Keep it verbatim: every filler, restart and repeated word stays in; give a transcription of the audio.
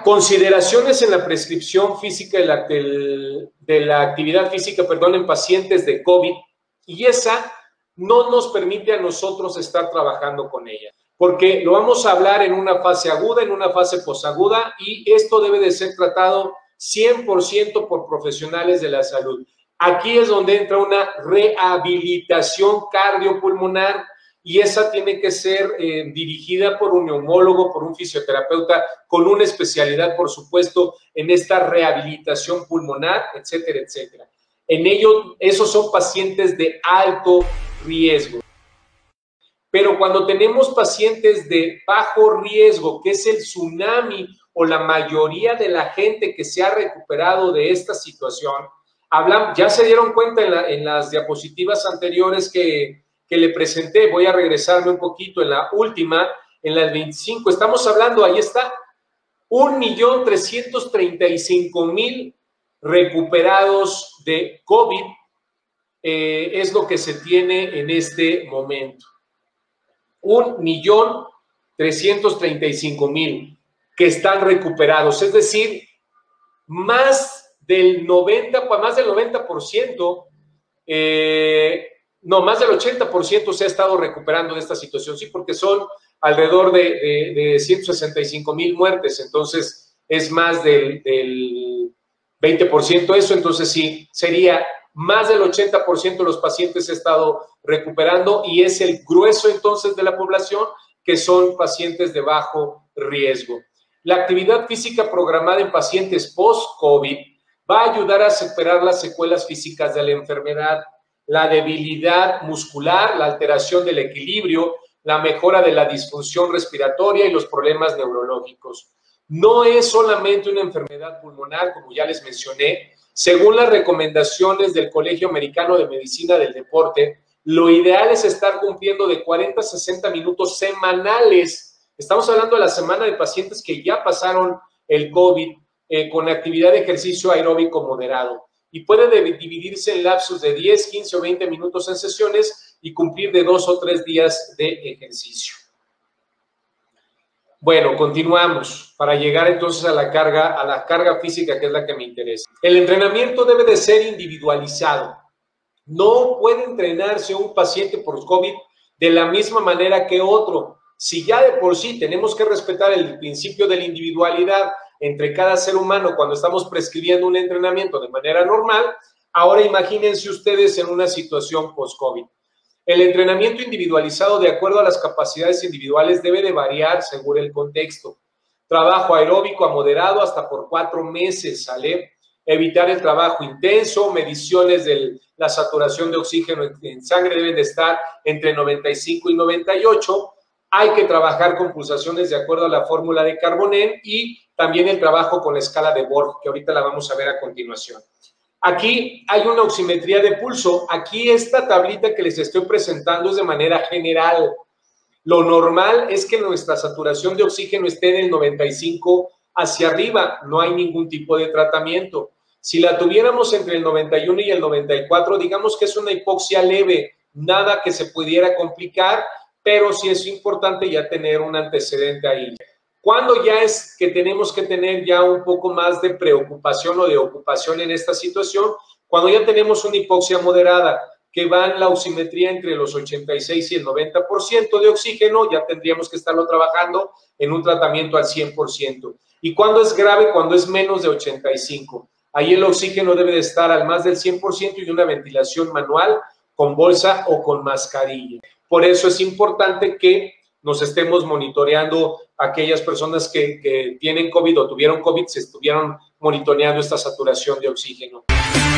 Consideraciones en la prescripción física de la, del, de la actividad física, perdón, en pacientes de COVID, y esa no nos permite a nosotros estar trabajando con ella, porque lo vamos a hablar en una fase aguda, en una fase posaguda, y esto debe de ser tratado cien por ciento por profesionales de la salud. Aquí es donde entra una rehabilitación cardiopulmonar, y esa tiene que ser eh, dirigida por un neumólogo, por un fisioterapeuta, con una especialidad, por supuesto, en esta rehabilitación pulmonar, etcétera, etcétera. En ello, esos son pacientes de alto riesgo. Pero cuando tenemos pacientes de bajo riesgo, que es el tsunami o la mayoría de la gente que se ha recuperado de esta situación, hablan, ya se dieron cuenta en, la, en las diapositivas anteriores que que le presenté, voy a regresarme un poquito en la última, en la veinticinco, estamos hablando, ahí está, un millón trescientos treinta y cinco mil recuperados de COVID, eh, es lo que se tiene en este momento. un millón trescientos treinta y cinco mil que están recuperados, es decir, más del noventa, más del noventa por ciento, eh, no, más del ochenta por ciento se ha estado recuperando de esta situación, sí, porque son alrededor de, de, de ciento sesenta y cinco mil muertes, entonces es más del, del veinte por ciento eso, entonces sí, sería más del ochenta por ciento de los pacientes se ha estado recuperando y es el grueso entonces de la población que son pacientes de bajo riesgo. La actividad física programada en pacientes post-COVID va a ayudar a superar las secuelas físicas de la enfermedad, la debilidad muscular, la alteración del equilibrio, la mejora de la disfunción respiratoria y los problemas neurológicos. No es solamente una enfermedad pulmonar, como ya les mencioné. Según las recomendaciones del Colegio Americano de Medicina del Deporte, lo ideal es estar cumpliendo de cuarenta a sesenta minutos semanales. Estamos hablando de la semana de pacientes que ya pasaron el COVID eh, con actividad de ejercicio aeróbico moderado. Y puede dividirse en lapsos de diez, quince o veinte minutos en sesiones y cumplir de dos o tres días de ejercicio. Bueno, continuamos para llegar entonces a la carga, a la carga física, que es la que me interesa. El entrenamiento debe de ser individualizado. No puede entrenarse un paciente por COVID de la misma manera que otro. Si ya de por sí tenemos que respetar el principio de la individualidad entre cada ser humano cuando estamos prescribiendo un entrenamiento de manera normal, ahora imagínense ustedes en una situación post-COVID. El entrenamiento individualizado de acuerdo a las capacidades individuales debe de variar según el contexto. Trabajo aeróbico a moderado hasta por cuatro meses, ¿sale? Evitar el trabajo intenso, mediciones de la saturación de oxígeno en sangre deben de estar entre noventa y cinco y noventa y ocho. Hay que trabajar con pulsaciones de acuerdo a la fórmula de Carbonell y también el trabajo con la escala de Borg, que ahorita la vamos a ver a continuación. Aquí hay una oximetría de pulso. Aquí esta tablita que les estoy presentando es de manera general. Lo normal es que nuestra saturación de oxígeno esté del noventa y cinco hacia arriba. No hay ningún tipo de tratamiento. Si la tuviéramos entre el noventa y uno y el noventa y cuatro, digamos que es una hipoxia leve, nada que se pudiera complicar, pero sí es importante ya tener un antecedente ahí. ¿Cuándo ya es que tenemos que tener ya un poco más de preocupación o de ocupación en esta situación? Cuando ya tenemos una hipoxia moderada, que va en la oximetría entre los ochenta y seis y el noventa por ciento de oxígeno, ya tendríamos que estarlo trabajando en un tratamiento al cien por ciento. ¿Y cuándo es grave? Cuando es menos de ochenta y cinco. Ahí el oxígeno debe de estar al más del cien por ciento y una ventilación manual con bolsa o con mascarilla. Por eso es importante que nos estemos monitoreando aquellas personas que, que tienen COVID o tuvieron COVID, se estuvieron monitoreando esta saturación de oxígeno.